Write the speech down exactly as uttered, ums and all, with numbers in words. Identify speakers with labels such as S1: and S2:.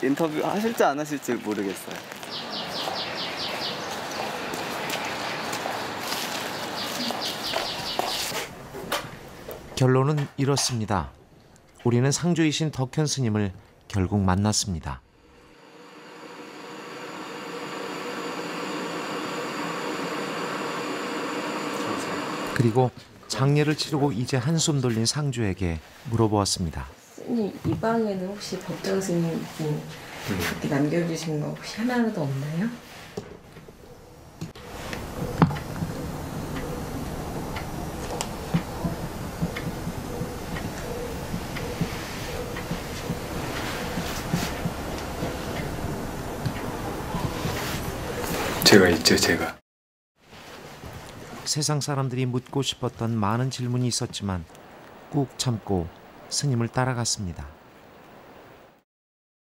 S1: 인터뷰 하실지 안 하실지 모르겠어요.
S2: 결론은 이렇습니다. 우리는 상주이신 덕현 스님을 결국 만났습니다. 그리고 장례를 치르고 이제 한숨 돌린 상주에게 물어보았습니다.
S3: 스님, 이 방에는 혹시 법정 스님이 그렇게 남겨주신 거 혹시 하나라도 없나요?
S4: 제가 있죠, 제가.
S2: 세상 사람들이 묻고 싶었던 많은 질문이 있었지만 꾹 참고 스님을 따라갔습니다.